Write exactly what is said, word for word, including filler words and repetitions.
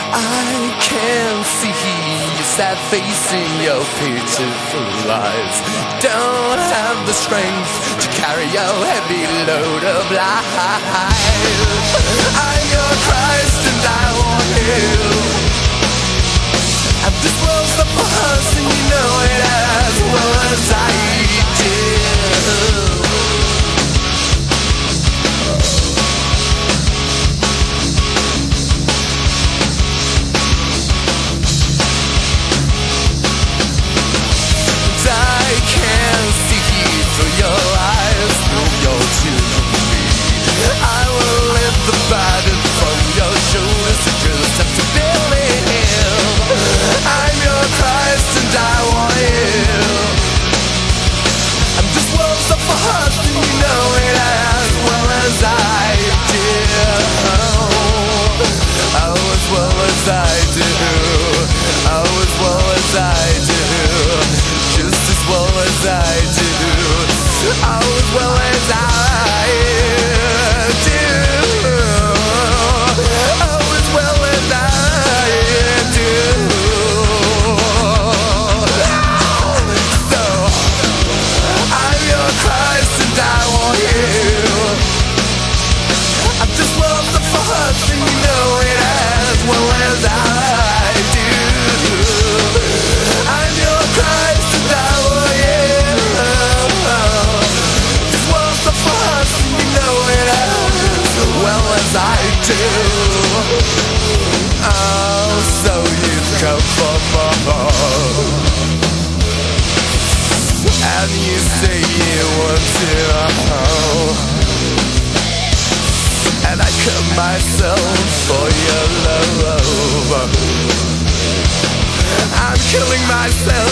I can see your sad face in your pitiful eyes. Don't have the strength to carry your heavy load of life. I'm your Christ and I want you. And this world's not for us and you know it as well as I do. And you say you want to, and I cut myself for your love. I'm killing myself